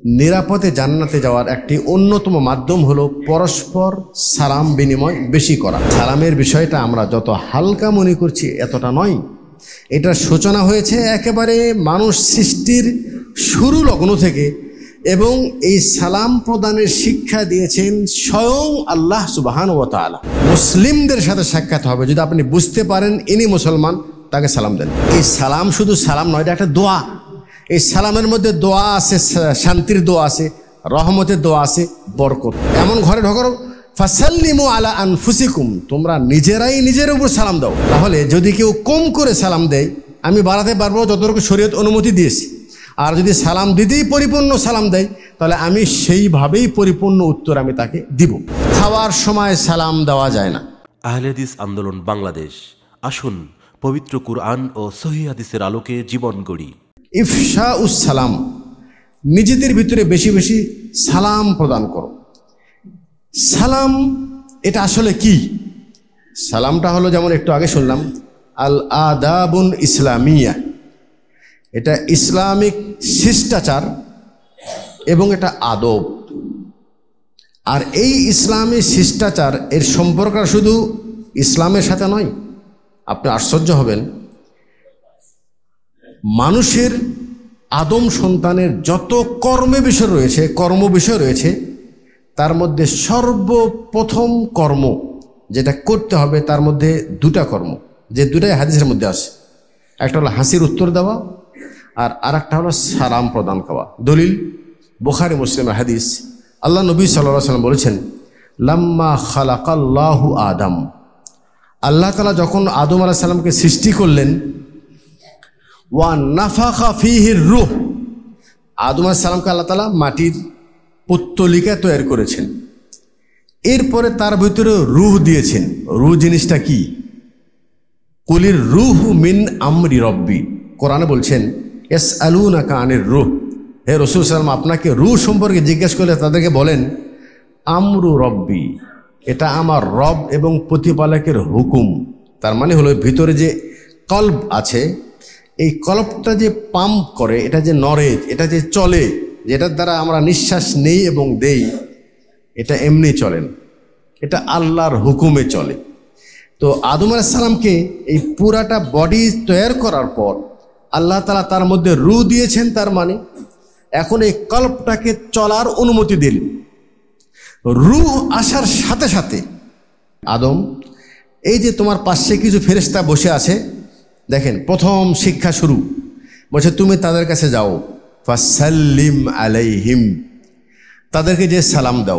নিরাপদে জান্নাতে যাওয়ার একটি অন্যতম মাধ্যম হলো পরস্পর সালাম বিনিময় বেশি করা। সালামের বিষয়টা আমরা যত হালকা মনে করছি এতটা নয়। এটার সূচনা হয়েছে একেবারে মানুষ সৃষ্টির শুরু লগ্ন থেকে, এবং এই সালাম প্রদানের শিক্ষা দিয়েছেন স্বয়ং আল্লাহ সুবহানাহু ওয়া তাআলা। মুসলিমদের সাথে সাক্ষাৎ হবে, যদি আপনি বুঝতে পারেন ইনি মুসলমান, তাকে সালাম দেন। এই সালাম শুধু সালাম নয়, এটা একটা দোয়া। এই সালামের মধ্যে দোয়া আছে, শান্তির দোয়া আছে, রহমতের দোয়া আছে, বরকত। এমন ঘরে ঢোকার ফাসাল্লিমু আলা আনফুসিকুম, তোমরা নিজেরাই নিজের উপর সালাম দাও। তাহলে যদি কেউ কম করে সালাম দেয়, আমি বাড়াতে পারবো যতটুকু শরীয়ত অনুমতি দিয়েছি। আর যদি সালাম দিতেই পরিপূর্ণ সালাম দেয়, তাহলে আমি সেইভাবেই পরিপূর্ণ উত্তর আমি তাকে দিব। খাওয়ার সময় সালাম দেওয়া যায় না। আহলে হাদিস আন্দোলন বাংলাদেশ, আসুন পবিত্র কুরআন ও সহিহ হাদিসের আলোকে জীবন গড়ি। ইফশাউস সালাম, নিজেদের ভিতরে বেশি বেশি সালাম প্রদান করো। সালাম এটা আসলে কি? সালামটা হলো, যেমন একটু আগে শুনলাম, আল আদাবুন ইসলামিয়া, এটা ইসলামিক শিষ্টাচার এবং এটা আদব। আর এই ইসলামী শিষ্টাচার এর সম্পর্ক শুধু ইসলামের সাথে নয়। আপনি আশ্চর্য হবেন, মানুষের আদম সন্তানের যত কর্ম বিষয় রয়েছে, তার মধ্যে সর্বপ্রথম কর্ম যেটা করতে হবে, তার মধ্যে দুটা কর্ম, যে দুটাই হাদিসের মধ্যে আছে। একটা হলো হাসির উত্তর দেওয়া, আর আরেকটা হলো সালাম প্রদান করা। দলিল বুখারী মুসলিমের হাদিস। আল্লাহ নবী সাল্লাল্লাহু আলাইহি ওয়াসাল্লাম বলেছেন, লাম্মা খালাকাল্লাহু আদম, আল্লাহ তাআলা যখন আদম আলাইহিস সালামকে সৃষ্টি করলেন, ওয়া নাফাখা ফীহির রূহ, আদম আলাইহিস সালামকে আল্লাহ তাআলা মাটির পুত্তলিকা তৈরি করেছেন। এরপরে তার ভিতরে রূহ দিয়েছেন। রূহ জিনিসটা কি? কুলির রূহু মিন আমরি রব্বি, কোরআনে বলছেন ইয়াসআলুনাকা আনির রূহ, হে রাসূল সাল্লাল্লাহু আলাইহি ওয়াসাল্লাম, আপনাকে রূহ সম্পর্কে জিজ্ঞেস করলে তাদেরকে বলেন আমরু রব্বি, এটা আমার রব এবং প্রতিপালকের হুকুম। তার মানে হলো ভিতরে যে কলব আছে, এই কলবটা যে পাম্প করে, এটা যে নড়ে, এটা যে চলে, যেটার দ্বারা আমরা নিঃশ্বাস নেই এবং দেই, এটা এমনি চলে না, এটা আল্লাহর হুকুমে চলে। তো আদম আলাইহিস সালামকে এই পুরাটা বডি তৈরি করার পর আল্লাহ তাআলা তার মধ্যে রূহ দিয়েছেন। তার মানে এখন এই কল্পটাকে চলার অনুমতি দিলেন। রূহ আসার সাথে সাথে আদম, এই যে তোমার পাশে কিছু ফেরেশতা বসে আছে, দেখেন প্রথম শিক্ষা শুরু বলছে, তুমি তাদের কাছে যাও, ফাসাল্লিম আলাইহিম, তাদেরকে যে সালাম দাও।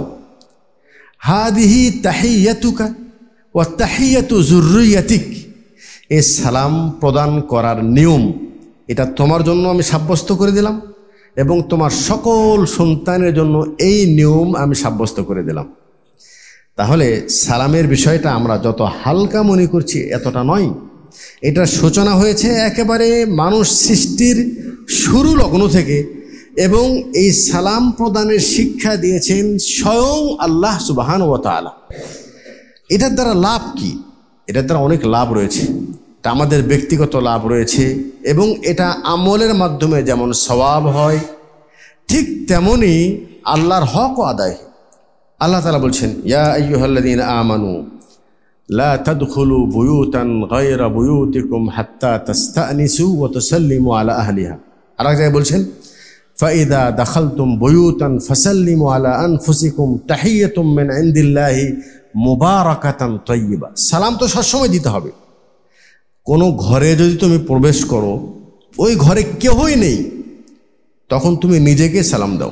হাদিহি তাহিয়াতুকা ওয়া তাহিয়াতু যুররিয়াতিক, এই সালাম প্রদান করার নিয়ম এটা তোমার জন্য আমি সাব্যস্ত করে দিলাম, এবং তোমার সকল সন্তানের জন্য এই নিয়ম আমি সাব্যস্ত করে দিলাম। তাহলে সালামের বিষয়টা আমরা যত হালকা মনে করছি এতটা নয়। এটার সূচনা হয়েছে একেবারে মানুষ সৃষ্টির শুরু লগ্ন থেকে, এবং এই সালাম প্রদানের শিক্ষা দিয়েছেন স্বয়ং আল্লাহ সুবহানাহু ওয়া তাআলা। এটার দ্বারা লাভ কি? এটার দ্বারা অনেক লাভ রয়েছে। এটা আমাদের ব্যক্তিগত লাভ রয়েছে, এবং এটা আমলের মাধ্যমে যেমন সওয়াব হয়, ঠিক তেমনি আল্লাহর হকও আদায়। আল্লাহ তাআলা বলছেন, ইয়া আইয়ুহাল্লাযীনা আমানু লা তাদখুলু বুয়ুতান গায়রা বুয়ুতিকুম হাত্তা তাস্তানিসু ওয়া তুসাল্লিমু আলা আহলিহা। আর এক জায়গায় বলছেন, ফাইদা দাখালতুম বুয়ুতান ফাসাল্লিমু আলা আনফুসিকুম তাহিয়াতুম মিন ইনদিল্লাহি মুবারাকাতান তাইয়্যিবা। সালাম তো সবসময় দিতে হবে। কোনো ঘরে যদি তুমি প্রবেশ করো, ওই ঘরে কেউই নেই, তখন তুমি নিজেকে সালাম দাও।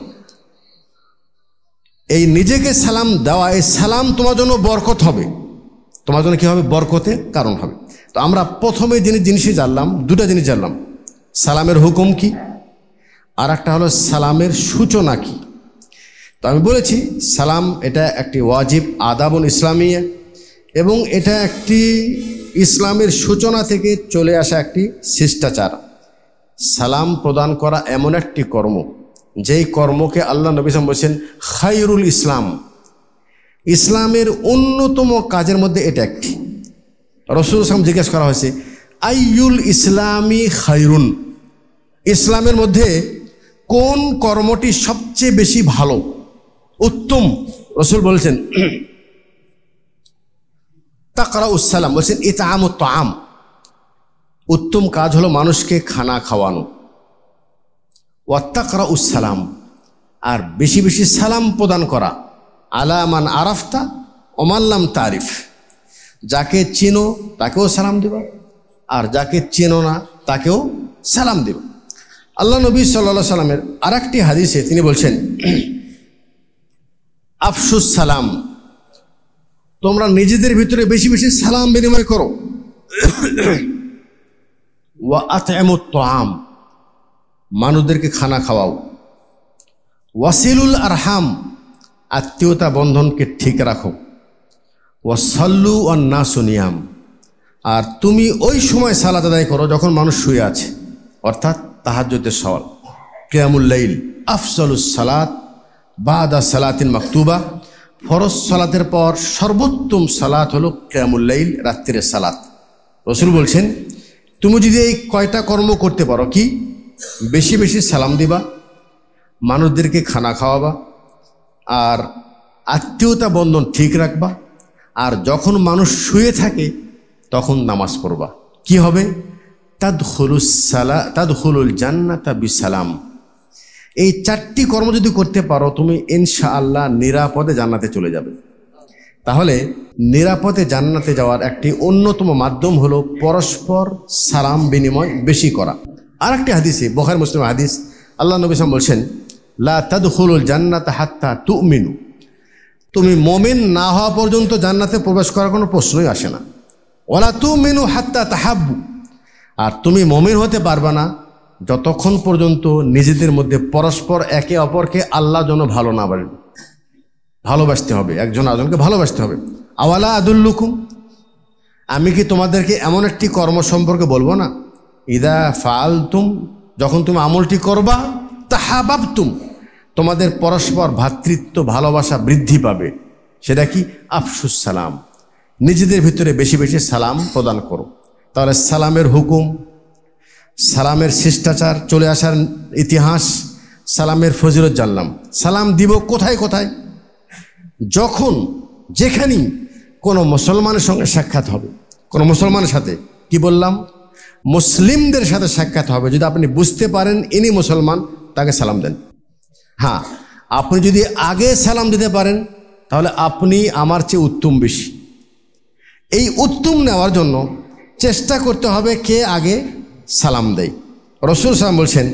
এই নিজেকে সালাম দেওয়া, এই সালাম তোমার জন্য বরকত হবে। তোমার জন্য কী হবে? বরকতের কারণ হবে। তো আমরা প্রথমে জিনিসই জানলাম, দুটা জিনিস জানলাম, সালামের হুকুম কি, আর একটা হলো সালামের সূচনা কি। তো আমি বলেছি সালাম এটা একটি ওয়াজিব আদাবুন ইসলামিয়া, এবং এটা একটি ইসলামের সূচনা থেকে চলে আসা একটি শিষ্টাচার। সালাম প্রদান করা এমন একটি কর্ম, যেই কর্মকে আল্লাহ নবী সাল্লাল্লাহু আলাইহি ওয়াসাল্লাম বলেছেন খায়রুল ইসলাম, ইসলামের অন্যতম কাজের মধ্যে এটা একটি। রাসূল সাল্লাল্লাহু আলাইহি ওয়াসাল্লাম জিজ্ঞেস করা হয়েছে, আইয়ুল ইসলামি খায়রুন, ইসলামের মধ্যে কোন কর্মটি সবচেয়ে বেশি ভালো, উত্তম? রাসূল বলছেন তাকরাউস সালাম, বলছেন ইতআমুত তাআম, উত্তম কাজ হলো মানুষকে খানা খাওয়ানো। ওয়া তাকরাউস সালাম, আর বেশি বেশি সালাম প্রদান করা। আলা মান আরাফতা ওয়া মান লাম তারিফ, যাকে চিনো তাকেও সালাম দিবা, আর যাকে চেনো না তাকেও সালাম দিবা। আল্লাহ নবী সাল্লাল্লাহু আলাইহি সাল্লামের আরেকটি হাদিসে তিনি বলছেন আফসুস সালাম, তোমরা নিজেদের ভিতরে বেশি বেশি সালাম বিনিময় করো। ওয়া আত'ইমুত তাআম, মানুষদেরকে খানা খাওয়াও। ওয়াসিলুল আরহাম, আত্মীয়তা বন্ধনকে ঠিক রাখো। ওয়াসাল্লু ওয়ান নাসু নিয়াম, আর তুমি ওই সময় সালাত আদায় করো যখন মানুষ শুয়ে আছে, অর্থাৎ তাহাজ্জুদের সওয়াল। কিয়ামুল লাইল আফজালুস সালাত বাদা সালাতিন মাকতুবা, ফরজ সালাতের পর সর্বোত্তম সালাত হলো কিয়ামুল লাইল, রাত্রির সালাত। রাসূল বলছেন তুমি যদি এই কয়টা কর্ম করতে পারো, কি? বেশি বেশি সালাম দিবা, মানুষদেরকে খানা খাওয়াবা, আর আত্মীয়তা বন্ধন ঠিক রাখবা, আর যখন মানুষ শুয়ে থাকে তখন নামাজ পড়বা, কি হবে? তাদখুলুল জান্নাতা বিসালাম। এই চারটি কর্ম যদি করতে পারো তুমি ইনশাআল্লাহ নিরাপদে জান্নাতে চলে যাবে। তাহলে নিরাপদে জান্নাতে যাওয়ার একটি অন্যতম মাধ্যম হলো পরস্পর সালাম বিনিময় বেশি করা। আর একটি হাদিসে, বুখারী মুসলিম হাদিস, আল্লাহ নবী সাল্লাল্লাহু আলাইহি ওয়াসাল্লাম বলছেন লা তাদখুলুল জান্নাতা হাত্তা তুমিনু, তুমি মুমিন না হওয়া পর্যন্ত জান্নাতে প্রবেশ করার কোনো প্রশ্নই আসে না। ওয়ালা তুমিনু হাত্তা তাহাব্বু, আর তুমি মুমিন হতে পারবে না যতক্ষণ পর্যন্ত নিজেদের মধ্যে পরস্পর একে অপরকে আল্লাহর জন্য ভালো না বাড়বে, ভালোবাসতে হবে, একজন আরেকজনকে ভালোবাসতে হবে। আওয়ালা আদুল্লুকুম, আমি কি তোমাদেরকে এমন একটি কর্ম সম্পর্কে বলবো না? ইদা ফাআলতুম, যখন তুমি আমলটি করবা, তাহাবাবতুম, তোমাদের পরস্পর ভ্রাতৃত্ব ভালোবাসা বৃদ্ধি পাবে। সেটা কি? আফসুস সালাম, নিজেদের ভিতরে বেশি বেশি সালাম প্রদান করো। তাহলে সালামের হুকুম, সালামের শিষ্টাচার, চলে আসার ইতিহাস, সালামের ফজিলত জানলাম। সালাম দিব কোথায় কোথায়? যখন যেখানেই কোনো মুসলমানের সঙ্গে সাক্ষাৎ হবে, কোনো মুসলমানের সাথে, কি বললাম? মুসলিমদের সাথে সাক্ষাৎ হবে, যদি আপনি বুঝতে পারেন ইনি মুসলমান, তাকে সালাম দেন। হ্যাঁ, আপনি যদি আগে সালাম দিতে পারেন তাহলে আপনি আমার চেয়ে উত্তম বেশি। এই উত্তম নেওয়ার জন্য চেষ্টা করতে হবে কে আগে সালাম দেয়। রাসূল সাল্লাল্লাহু আলাইহি ওয়াসাল্লাম বলছেন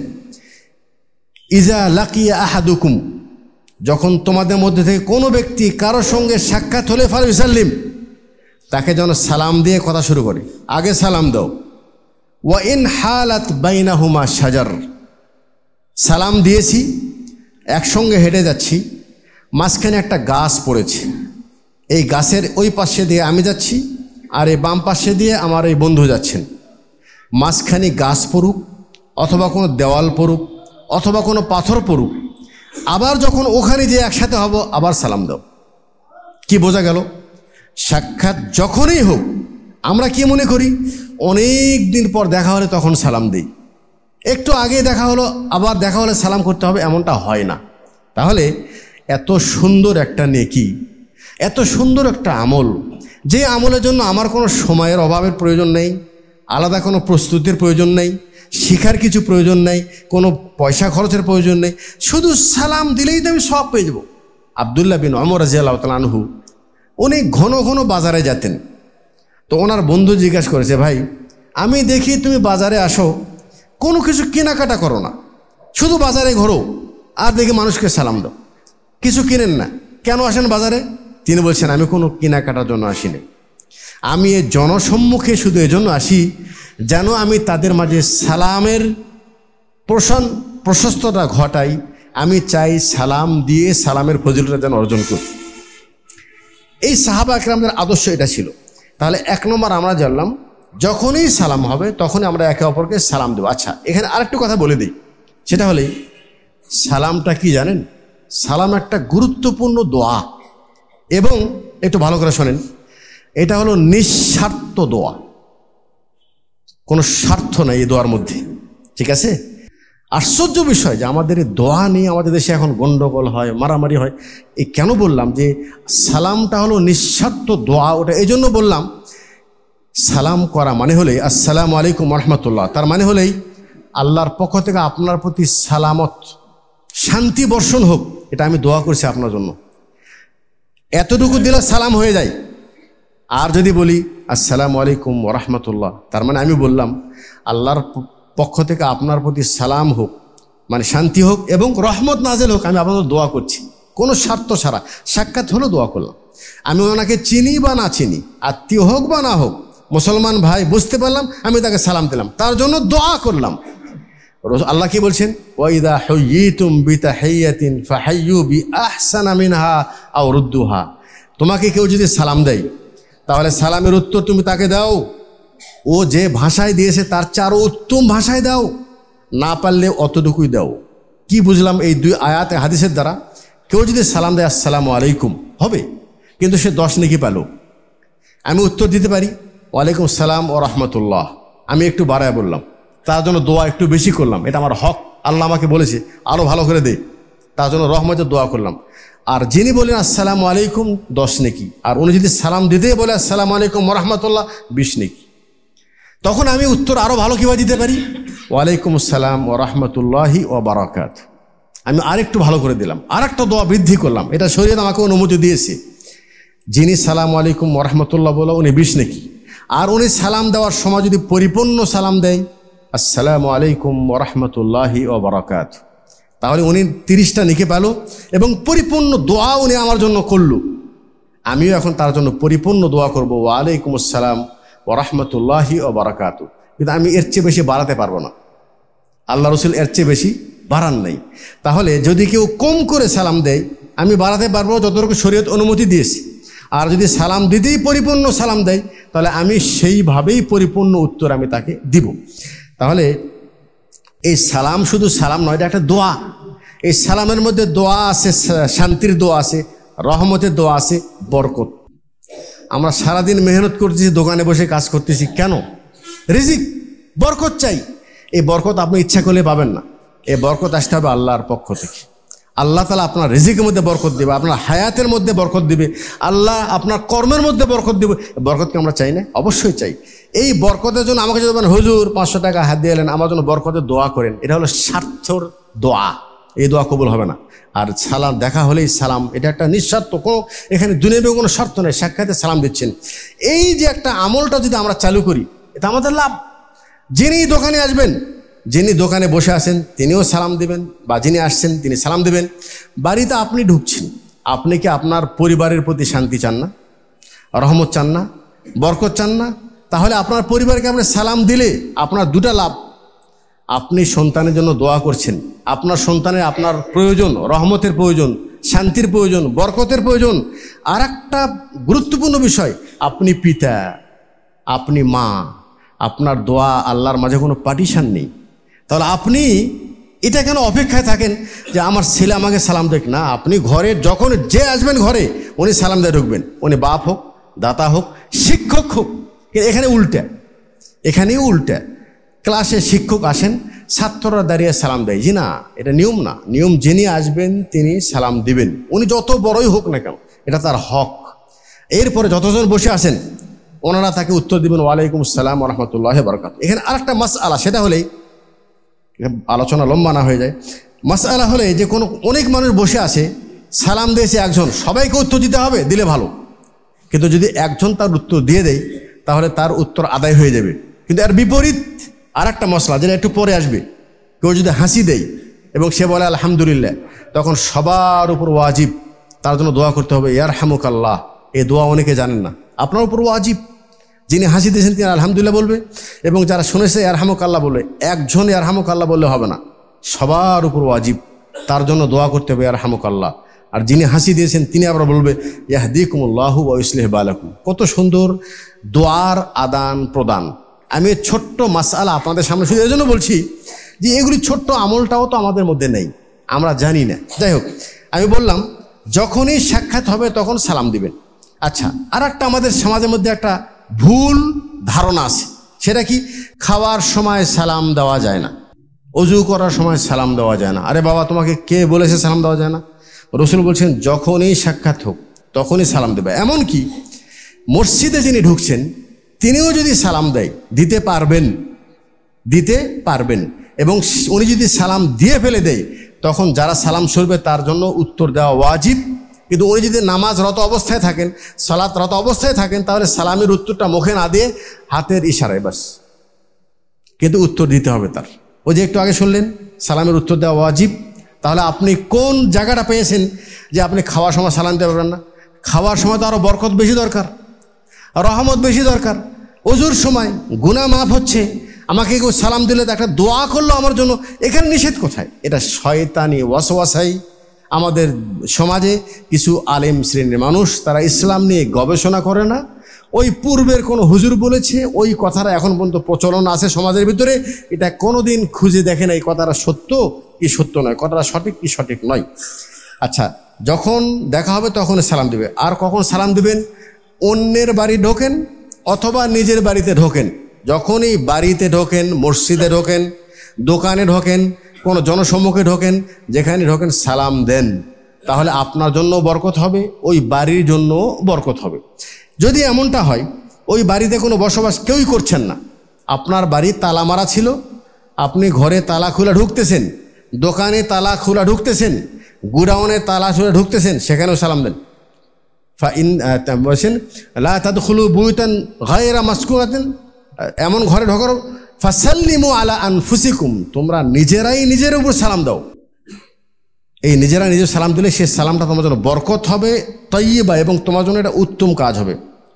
ইজা লাকিয়া আহাদুকুম, যখন তোমাদের মধ্যে থেকে কোনো ব্যক্তি কারোর সঙ্গে সাক্ষাৎ হলে ফালইউসাল্লিম, তাকে যেন সালাম দিয়ে কথা শুরু করে, আগে সালাম দাও। ওয়া ইন হালাত বাইনাহুমা শাজার, সালাম দিয়েছি, একসঙ্গে হেঁটে যাচ্ছি, মাঝখানে একটা গাছ পড়েছে, এই গাছের ওই পাশে দিয়ে আমি যাচ্ছি, আর এই বাম পাশে দিয়ে আমার এই বন্ধু যাচ্ছেন, মাঝখানে গাছ পড়ুক, অথবা কোনো দেওয়াল পড়ুক, অথবা কোনো পাথর পড়ুক, আবার যখন ওখানে যে একসাথে হব আবার সালাম দাও। কি বোঝা গেল? সাক্ষাৎ যখনই হোক, আমরা কি মনে করি অনেক দিন পর দেখা হলে তখন সালাম দিই, একটু আগে দেখা হলো আবার দেখা হলে সালাম করতে হবে, এমনটা হয় না। তাহলে এত সুন্দর একটা নেকি, এত সুন্দর একটা আমল, যে আমলের জন্য আমার কোনো সময়ের অভাবের প্রয়োজন নেই, আলাদা কোনো প্রস্তুতির প্রয়োজন নেই, শিখার কিছু প্রয়োজন নেই, কোনো পয়সা খরচের প্রয়োজন নেই, শুধু সালাম দিলেই তো আমি সব পেয়ে যাব। আব্দুল্লাহ বিন ওমর রাদিয়াল্লাহু তাআলা আনহু উনি ঘন ঘন বাজারে যেতেন। তো ওনার বন্ধু জিজ্ঞাসা করেছে, ভাই আমি দেখি তুমি বাজারে আসো, কোনো কিছু কেনাকাটা করো না, শুধু বাজারে ঘোরো আর দেখি মানুষকে সালাম দাও, কিছু কিনেন না, কেন আসেন বাজারে? তিনি বলছেন আমি কোনো কেনাকাটার জন্য আসিনি, আমি এই জনসম্মুখে শুধু এজন্য আসি যেন আমি তাদের মাঝে সালামের প্রশস্ততা ঘটাই, আমি চাই সালাম দিয়ে সালামের ফজিলতটা যেন অর্জন করি। এই সাহাবা একরামদের আদর্শ এটা ছিল। তাহলে এক নম্বর আমরা জানলাম যখনই সালাম হবে তখনই আমরা একে অপরকে সালাম দেবো। আচ্ছা, এখানে আরেকটু কথা বলে দিই, সেটা হলে সালামটা কি জানেন? সালাম একটা গুরুত্বপূর্ণ দোয়া, এবং একটু ভালো করে শোনেন, এটা হলো নিঃস্বার্থ দোয়া, কোনো স্বার্থ নাই এই দোয়ার মধ্যে, ঠিক আছে? আশ্চর্য বিষয় যে আমাদের এই দোয়া নিয়ে আমাদের দেশে এখন গন্ডগোল হয়, মারামারি হয়। এই কেন বললাম যে সালামটা হলো নিঃস্বার্থ দোয়া, ওটা এই জন্য বললাম। সালাম করা মানে হলেই আসসালামু আলাইকুম রহমতুল্লাহ, তার মানে হলেই আল্লাহর পক্ষ থেকে আপনার প্রতি সালামত, শান্তি বর্ষণ হোক, এটা আমি দোয়া করছি আপনার জন্য। এতটুকু দিলে সালাম হয়ে যায়। আর যদি বলি আসসালামু আলাইকুম রহমতুল্লাহ, তার মানে আমি বললাম আল্লাহর পক্ষ থেকে আপনার প্রতি সালাম হোক, মানে শান্তি হোক এবং রহমত নাজেল হোক, আমি আপনাদের দোয়া করছি। কোনো স্বার্থ ছাড়া সাক্ষাৎ হলো দোয়া করলাম। আমি ওনাকে চিনি বা না চিনি, আত্মীয় হোক বা না হোক, মুসলমান ভাই বুঝতে পারলাম, আমি তাকে সালাম দিলাম, তার জন্য দোয়া করলাম। আল্লাহ কি বলছেন? ওয়াইদা হুয়্যিতুম বিতাহিয়াতিন ফাহাইয়ু বিআহসানা মিনহা আও রুদ্দুহা। তোমাকে কেউ যদি সালাম দেয় তাহলে সালামের উত্তর তুমি তাকে দাও, ও যে ভাষায় দিয়েছে তার চেয়ে আরো উত্তম ভাষায় দাও, না পারলে অতটুকুই দাও। কি বুঝলাম এই দুই আয়াতে হাদিসের দ্বারা? কেউ যদি সালাম দেয় আসসালামু আলাইকুম হবে, কিন্তু সে 10 নেকি পেল। আমি উত্তর দিতে পারি ওয়ালাইকুম সালাম ও রহমতুল্লাহ, আমি একটু বাড়ায় বললাম, তার জন্য দোয়া একটু বেশি করলাম, এটা আমার হক, আল্লাহ আমাকে বলেছে আরো ভালো করে দে, তার জন্য রহমতের দোয়া করলাম। আর যিনি বলেন আসসালামু আলাইকুম 10 নেকি, আর উনি যদি সালাম দিতে বলে আসসালামু আলাইকুম রহমতুল্লাহ 20 নেকি। তখন আমি উত্তর আরো ভালো কিভাবে দিতে পারি? ওয়ালাইকুম আসসালাম ও রহমতুল্লাহি ও বারাকাত। আমি আরেকটু ভালো করে দিলাম, আরেকটা দোয়া বৃদ্ধি করলাম, এটা শরীয়ত আমাকে অনুমতি দিয়েছে। যিনি সালাম আলাইকুম রহমতুল্লাহ বলো উনি 20 নেকি, আর উনি সালাম দেওয়ার সময় যদি পরিপূর্ণ সালাম দেয় আসসালামু আলাইকুম রহমতুল্লাহি ও বারাকাত, তাহলে উনি 30টা নেকি পেল এবং পরিপূর্ণ দোয়া উনি আমার জন্য করল। আমিও এখন তার জন্য পরিপূর্ণ দোয়া করবো, ওয়ালাইকুম আসসালাম ও রহমতুল্লাহি ও বারাকাতু। কিন্তু আমি এর চেয়ে বেশি বাড়াতে পারবো না, আল্লাহ রসুল এর চেয়ে বেশি বাড়ান নাই। তাহলে যদি কেউ কম করে সালাম দেয় আমি বাড়াতে পারবো যতটুকু শরীয়ত অনুমতি দিয়েছি, আর যদি সালাম দিতেই পরিপূর্ণ সালাম দেয় তাহলে আমি সেইভাবেই পরিপূর্ণ উত্তর আমি তাকে দিব। তাহলে এই সালাম শুধু সালাম নয়, এটা একটা দোয়া। এই সালামের মধ্যে দোয়া আছে, শান্তির দোয়া আছে, রহমতের দোয়া আছে, বরকত। আমরা সারাদিন মেহনত করতেছি, দোকানে বসে কাজ করতেছি, কেন? রিজিক, বরকত চাই। এই বরকত আপনি ইচ্ছা করলে পাবেন না, এই বরকত আসতে হবে আল্লাহর পক্ষ থেকে। আল্লাহ তাআলা আপনার রিজিকের মধ্যে বরকত দিবে, আপনার হায়াতের মধ্যে বরকত দিবে, আল্লাহ আপনার কর্মের মধ্যে বরকত দিবে। বরকতকে আমরা চাই না? অবশ্যই চাই। এই বরকতের জন্য আমাকে যদি বলেন হুজুর 500 টাকা হাত দিয়ে এলেন আমার জন্য বরকতের দোয়া করেন, এটা হলো স্বার্থর দোয়া, এই দোয়া কবুল হবে না। আর সালাম দেখা হলেই সালাম, এটা একটা নিঃস্বার্থ, কোনো এখানে দুনিয়াবে কোনো স্বার্থ নেই, সাক্ষাতে সালাম দিচ্ছেন। এই যে একটা আমলটা যদি আমরা চালু করি এটা আমাদের লাভ। যিনি দোকানে আসবেন, যিনি দোকানে বসে আছেন তিনিও সালাম দিবেন, বা যিনি আসছেন তিনি সালাম দিবেন। বাড়িতে আপনি ঢুকছেন, আপনি কি আপনার পরিবারের প্রতি শান্তি চান না, রহমত চান না, বরকত চান না? তাহলে আপনার পরিবারকে আপনি সালাম দিলে আপনার দুটা লাভ। আপনি সন্তানের জন্য দোয়া করছেন, আপনার সন্তানের আপনার প্রয়োজন, রহমতের প্রয়োজন, শান্তির প্রয়োজন, বরকতের প্রয়োজন। আর একটা গুরুত্বপূর্ণ বিষয়, আপনি পিতা, আপনি মা, আপনার দোয়া আল্লাহর মাঝে কোনো পার্টিশন নেই। তাহলে আপনি এটা কেন অপেক্ষায় থাকেন যে আমার ছেলে আমাকে সালাম দেখ? না, আপনি ঘরে যখন যে আসবেন ঘরে উনি সালাম দিয়ে ঢুকবেন, উনি বাপ হোক, দাতা হোক, শিক্ষক হোক। এখানে উল্টা, এখানেও উল্টা। ক্লাসে শিক্ষক আসেন, ছাত্ররা দাঁড়িয়ে সালাম দেয়। জি না, এটা নিয়ম না। নিয়ম যিনি আসবেন তিনি সালাম দিবেন, উনি যত বড়ই হোক না কেন, এটা তার হক। এরপরে যতজন বসে আছেন ওনারা তাকে উত্তর দিবেন ওয়ালাইকুম আসসালাম রহমতুল্লাহি বারাকাত। এখানে আরেকটা মাসআলা, সেটা হলেই আলোচনা লম্বা না হয়ে যায়। মাসআলা হলে যে কোনো অনেক মানুষ বসে আছে, সালাম দিয়েছে একজন, সবাইকে উত্তর দিতে হবে, দিলে ভালো। কিন্তু যদি একজন তার উত্তর দিয়ে দেয় তাহলে তার উত্তর আদায় হয়ে যাবে। কিন্তু এর বিপরীত আর একটা মশলা, যেটা একটু পরে আসবে, কেউ যদি হাসি দেয় এবং সে বলে আলহামদুলিল্লাহ, তখন সবার উপর ওয়াজিব তার জন্য দোয়া করতে হবে ইয়ারহামুকাল্লাহ। এই দোয়া অনেকে জানেন না, আপনার উপর ওয়াজিব। যিনি হাসি দিয়েছেন তিনি আলহামদুলিল্লাহ বলবে, এবং যারা শুনেছে ইয়ারহামুকাল্লাহ বলবে। একজন ইয়ারহামুকাল্লাহ বললে হবে না, সবার উপর ওয়াজিব তার জন্য দোয়া করতে হবে ইয়ারহামুকাল্লাহ। আর যিনি হাসি দিয়েছেন তিনি আবার বলবে ইয়াহদিকুমুল্লাহু ওয়া ইউসলিহ বালাকুম। কত সুন্দর দোয়ার আদান প্রদান। আমি ছোট্ট মাসআলা আপনাদের সামনে শুধু এই জন্য বলছি যে এগুলি ছোট্ট আমলটাও তো আমাদের মধ্যে নেই, আমরা জানি না। যাই হোক, আমি বললাম যখনই সাক্ষাৎ হবে তখন সালাম দিবেন। আচ্ছা, আর একটা আমাদের সমাজের মধ্যে একটা ভুল ধারণা আছে, সেটা কি? খাওয়ার সময় সালাম দেওয়া যায় না। অজু করার সময় সালাম দেওয়া যায় না। আরে বাবা, তোমাকে কে বলেছে সালাম দেওয়া যায় না? রসুল বলছেন যখনই সাক্ষাৎ হোক তখনই সালাম দেবে। এমনকি মসজিদে যিনি ঢুকছেন তিনিও যদি সালাম দেয় দিতে পারবেন, এবং উনি যদি সালাম দিয়ে ফেলে দেয় তখন যারা সালাম সরবে তার জন্য উত্তর দেওয়া ওয়াজিব। কিন্তু উনি যদি নামাজরত অবস্থায় থাকেন, সালাতরত অবস্থায় থাকেন, তাহলে সালামের উত্তরটা মুখে না দিয়ে হাতের ইশারায় বাস, কিন্তু উত্তর দিতে হবে তার। ওই যে একটু আগে শুনলেন সালামের উত্তর দেওয়া ওয়াজিব। তাহলে আপনি কোন জায়গাটা পেয়েছেন যে আপনি খাওয়ার সময় সালাম দিতে পারবেন না? খাওয়ার সময় তো আরও বরকত বেশি দরকার, রহমত বেশি দরকার। অজুর সময় গুনাহ মাফ হচ্ছে, আমাকে কেউ সালাম দিলে একটা দোয়া করলো আমার জন্য, এখানে নিষেধ কোথায়? এটা শয়তানি ওয়াসওয়াসাই। আমাদের সমাজে কিছু আলেম শ্রেণীর মানুষ তারা ইসলাম নিয়ে গবেষণা করে না, ওই পূর্বের কোনো হুজুর বলেছে ওই কথাটা এখন পর্যন্ত প্রচলন আছে সমাজের ভিতরে, এটা কোনোদিন খুঁজে দেখে না এই কথাটা সত্য কি সত্য নয়, কথাটা সঠিক কি সঠিক নয়। আচ্ছা, যখন দেখা হবে তখন সালাম দেবে। আর কখন সালাম দিবেন? অন্যের বাড়ি ঢোকেন অথবা নিজের বাড়িতে ঢোকেন, যখনই বাড়িতে ঢোকেন, মসজিদে ঢোকেন, দোকানে ঢোকেন, কোনো জনসম্মুখে ঢোকেন, যেখানে ঢোকেন সালাম দেন, তাহলে আপনার জন্য বরকত হবে, ওই বাড়ির জন্য বরকত হবে। যদি এমনটা হয় ওই বাড়িতে কোনো বসবাস কেউই করছেন না, আপনার বাড়ি তালা মারা ছিল, আপনি ঘরে তালা খোলা ঢুকতেছেন, দোকানে তালা খোলা ঢুকতেছেন, গুডাউনে তালা খোলা ঢুকতেছেন, সেখানেও সালাম দেন। বলছেন লা তাদখুলু বুয়ুতান গায়রা মাসকুনাতিন, এমন ঘরে ঢোকার ফাসাল্লিমু আলা আনফুসিকুম, তোমরা নিজেরাই নিজের উপর সালাম দাও। এই নিজেরা নিজের সালাম দিলে সে সালামটা তোমার জন্য বরকত হবে, তাইয়্যিবা, এবং তোমার জন্য এটা উত্তম কাজ হবে।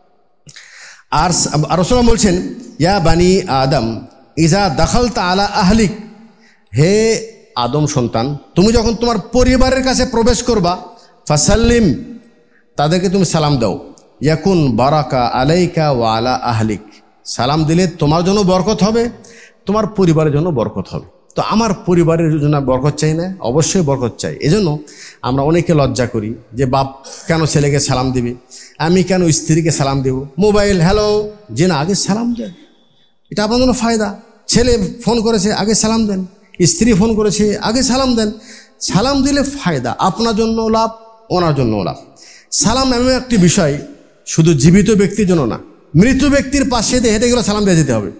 আর রাসূলুল্লাহ বলছেন ইয়া বানি আদম ইজা দাখালতা আলা আহলিক, হে আদম সন্তান, তুমি যখন তোমার পরিবারের কাছে প্রবেশ করবা, ফাসাল্লিম, তাদেরকে তুমি সালাম দাও, ইয়াকুন বারাকা আলাইকা ওয়া আলা আহলিক, সালাম দিলে তোমার জন্য বরকত হবে, তোমার পরিবারের জন্য বরকত হবে। তো আমার পরিবারের জন্য বরকত চাই না? অবশ্যই বরকত চাই। এজন্য আমরা অনেকে লজ্জা করি যে বাপ কেন ছেলেকে সালাম দিবে, আমি কেন স্ত্রীকে সালাম দেব, মোবাইল হ্যালো যে না, আগে সালাম দেন, এটা আপনার জন্য ফায়দা। ছেলে ফোন করেছে আগে সালাম দেন, স্ত্রী ফোন করেছে আগে সালাম দেন। সালাম দিলে ফায়দা, আপনার জন্য লাভ, ওনার জন্য লাভ। সালাম এমন একটি বিষয় শুধু জীবিত ব্যক্তির জন্য না, মৃত ব্যক্তির পাশে দিয়ে হেঁটে গেলে সালাম দিয়ে যেতে হবে।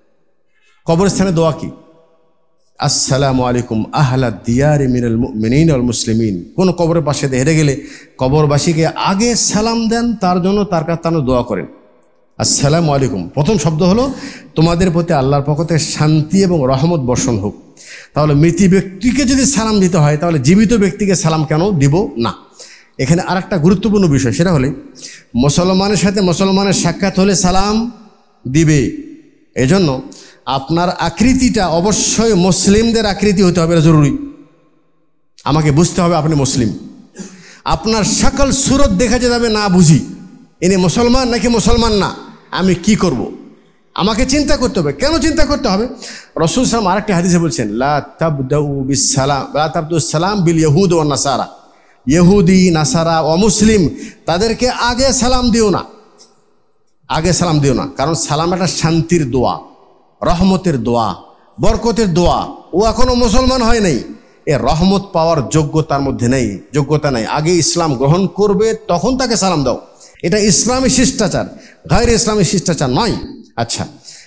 কবরস্থানে দোয়া কি? আসসালামু আলাইকুম আহলা দিয়ারি মিনাল মুমিনিন ওয়াল মুসলিমিন। কোন কবরের পাশে দিয়ে হেঁটে গেলে কবরবাসীকে আগে সালাম দেন, তার জন্য তার কাছে তারা দোয়া করেন। আসসালামু আলাইকুম, প্রথম শব্দ হলো তোমাদের প্রতি আল্লাহর পক্ষ থেকে শান্তি এবং রহমত বর্ষণ হোক। তাহলে মৃত ব্যক্তিকে যদি সালাম দিতে হয় তাহলে জীবিত ব্যক্তিকে সালাম কেন দিব না? এখানে আর একটা গুরুত্বপূর্ণ বিষয়, সেটা হলে মুসলমানের সাথে মুসলমানের সাক্ষাৎ হলে সালাম দিবে। এজন্য আপনার আকৃতিটা অবশ্যই মুসলিমদের আকৃতি হতে হবে, জরুরি। আমাকে বুঝতে হবে আপনি মুসলিম। আপনার সকল সুরত দেখা যাবে না বুঝি ইনি মুসলমান নাকি মুসলমান না, আমি কি করব? আমাকে চিন্তা করতে হবে। কেন চিন্তা করতে হবে? রাসূল সাল্লাল্লাহু আলাইহি ওয়াসাল্লাম আরেকটি হাদিসে বলছেন লা তাবদাউ বিসসালাম লা তাবদুস সালাম বিল ইয়াহুদ ওয়ান নাসারা, ইহুদি নাসারা ও মুসলিম তাদেরকে আগে সালাম দিও না, আগে সালাম দিও না। কারণ সালাম একটা শান্তির দোয়া, রহমতের দোয়া, বরকতের দোয়া। ও এখনো মুসলমান হয় নাই, এ রহমত পাওয়ার যোগ্যতার মধ্যে নেই, যোগ্যতা নেই। আগে ইসলাম গ্রহণ করবে তখন তাকে সালাম দাও, এটা ইসলামী শিষ্টাচার, গায়র ইসলামী শিষ্টাচার নয়। আচ্ছা,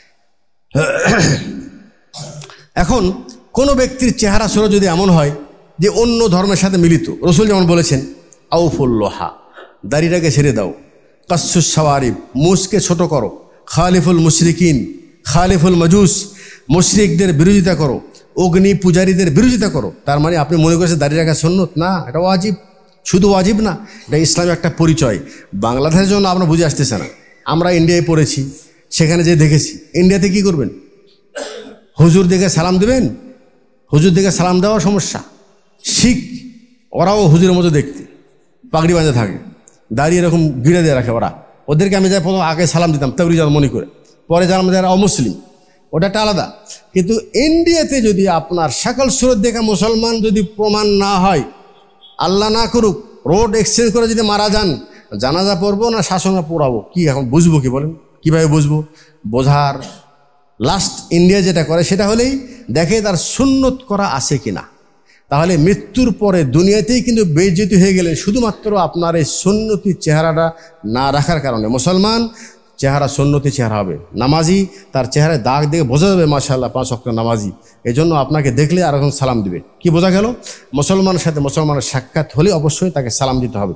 এখন কোনো ব্যক্তির চেহারা সুরত যদি এমন হয় যে অন্য ধর্মের সাথে মিলিত, রসুল যেমন বলেছেন আউফুল্লোহা, দাড়িটাকে ছেড়ে দাও, কাসসুস সাওয়ারিব, মুসকে ছোট করো, খালিফুল মুশরিকিন, খালিফুল মাজুস, মুশরিকদের বিরোধিতা করো, অগ্নি পূজারীদের বিরোধিতা করো। তার মানে আপনি মনে করছেন দাড়ি রাখা সুন্নত না, এটা ওয়াজিব। শুধু ওয়াজিব না, এটা ইসলামের একটা পরিচয়। বাংলাদেশের জন্য আপনার বুঝে আসতেছে না। আমরা ইন্ডিয়ায় পড়েছি, সেখানে যে দেখেছি, ইন্ডিয়াতে কি করবেন? হুজুর দেখে সালাম দেবেন? হুজুর দেখে সালাম দেওয়া সমস্যা। শিখ ওরাও হুজুরের মতো দেখতে, পাগড়ি বাঁধে থাকে, দাঁড়িয়ে এরকম গিড়ে দিয়ে রাখে। ওদেরকে আমি যাই প্রথম আগে সালাম দিতাম তাবলিগ মনে করে, পরে জানলাম যারা অমুসলিম, ওটা একটা আলাদা। কিন্তু ইন্ডিয়াতে যদি আপনার সকল সুরত দেখা মুসলমান যদি প্রমাণ না হয়, আল্লাহ না করুক, রোড এক্সচেঞ্জ করে যদি মারা যান, জানাজা পড়বো না শাসনা পড়াবো? কি এখন বুঝবো? কি বলেন, কিভাবে বুঝবো? বোঝার লাস্ট ইন্ডিয়া যেটা করে সেটা হলেই দেখে তার সুন্নত করা আছে কিনা। তাহলে মৃত্যুর পরে দুনিয়াতেই কিন্তু বেইজ্জতি হয়ে গেলেন শুধুমাত্র আপনার এই সুন্নতি চেহারাটা না রাখার কারণে। মুসলমান চেহারা সুন্নতি চেহারা হবে, নামাজি তার চেহারায় দাগ দিয়ে বোঝা যাবে মাশাআল্লাহ 5 ওয়াক্ত নামাজি, এই জন্য আপনাকে দেখলে আর এখন সালাম দিবে। কি বোঝা গেল? মুসলমানের সাথে মুসলমানের সাক্ষাৎ হলে অবশ্যই তাকে সালাম দিতে হবে।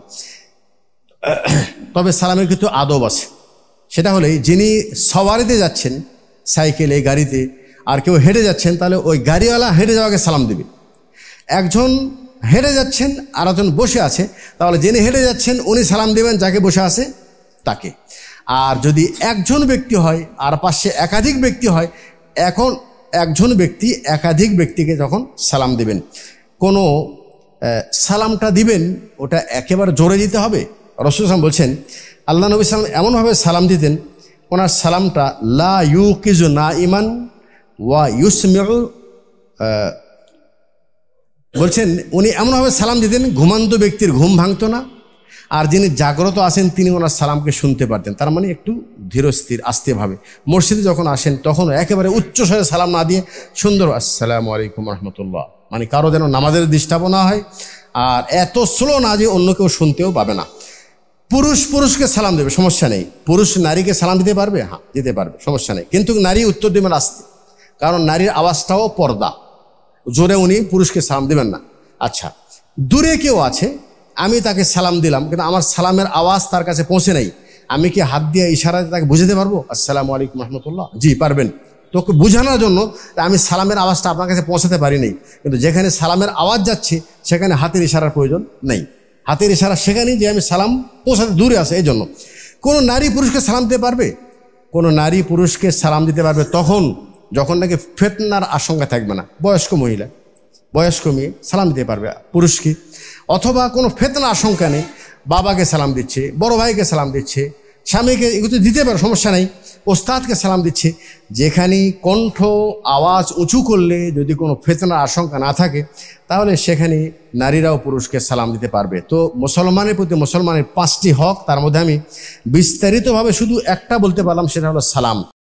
তবে সালামের কিন্তু আদব আছে, সেটা হলেই যিনি সওয়ারিতে যাচ্ছেন সাইকেলে গাড়িতে আর কেউ হেঁটে যাচ্ছেন, তাহলে ওই গাড়িওয়ালা হেঁটে যাওয়াকে সালাম দিবে। একজন হেঁটে যাচ্ছেন আর একজন বসে আছে, তাহলে যিনি হেঁটে যাচ্ছেন উনি সালাম দেবেন যাকে বসে আছে তাকে। আর যদি একজন ব্যক্তি হয় আর পাশে একাধিক ব্যক্তি হয়, এখন একজন ব্যক্তি একাধিক ব্যক্তিকে যখন সালাম দিবেন, কোনো সালামটা দিবেন ওটা একেবারে জোরে দিতে হবে। রাসূল সাল্লাল্লাহু আলাইহি ওয়াসাল্লাম বলছেন, আল্লাহ নবী সাল্লাম এমনভাবে সালাম দিতেন, ওনার সালামটা লা ইউকিজু নাইমান ওয়া ইউসমিউ, বলছেন উনি এমনভাবে সালাম দিতেন ঘুমান্ত ব্যক্তির ঘুম ভাঙতো না, আর যিনি জাগ্রত আছেন তিনি ওনার সালামকে শুনতে পারতেন। তার মানে একটু ধীরস্থির আস্তেভাবে। মসজিদে যখন আসেন তখন একেবারে উচ্চস্বরে সালাম না দিয়ে সুন্দর আসসালামু আলাইকুম রহমতুল্লাহ, মানে কারো যেন নামাজের ডিস্টার্ব না হয়, আর এত স্লো না যে অন্য কেউ শুনতেও পাবে না। পুরুষ পুরুষকে সালাম দেবে, সমস্যা নেই। পুরুষ নারীকে সালাম দিতে পারবে, হ্যাঁ দিতে পারবে, সমস্যা নেই। কিন্তু নারী উত্তর দেবেন আস্তে, কারণ নারীর আওয়াজটাও পর্দা, জোরে উনি পুরুষকে সালাম দেবেন না। আচ্ছা, দূরে কেউ আছে, আমি তাকে সালাম দিলাম কিন্তু আমার সালামের আওয়াজ তার কাছে পৌঁছে নাই, আমি কি হাত দিয়ে ইশারাতে তাকে বুঝাতে পারবো আসসালামু আলাইকুম রহমতুল্লাহ? জি পারবেন। তোকে বোঝানোর জন্য আমি সালামের আওয়াজটা আপনার কাছে পৌঁছাতে পারি নাই, কিন্তু যেখানে সালামের আওয়াজ যাচ্ছে সেখানে হাতের ইশারার প্রয়োজন নেই। হাতের ইশারা সেখানেই যে আমি সালাম পৌঁছাতে দূরে আছে, এই জন্য। কোনো নারী পুরুষকে সালাম দিতে পারবে? কোনো নারী পুরুষকে সালাম দিতে পারবে তখন যখন নাকি ফিতনার আশঙ্কা থাকবে না। বয়স্ক মহিলা, বয়স্ক মেয়ে সালাম দিতে পারবে পুরুষকে, অথবা কোনো ফিতনা আশঙ্কা নেই, বাবাকে সালাম দিচ্ছে, বড় ভাইকে সালাম দিচ্ছে, স্বামীকে এগুলো দিতে পারে, সমস্যা নেই, ওস্তাদকে সালাম দিচ্ছে। যেখানে কণ্ঠ আওয়াজ উঁচু করলে যদি কোনো ফিতনার আশঙ্কা না থাকে, তাহলে সেখানে নারীরাও পুরুষকে সালাম দিতে পারবে। তো মুসলমানের প্রতি মুসলমানের 5টি হক, তার মধ্যে আমি বিস্তারিতভাবে শুধু একটা বলতে পারলাম, সেটা হলো সালাম।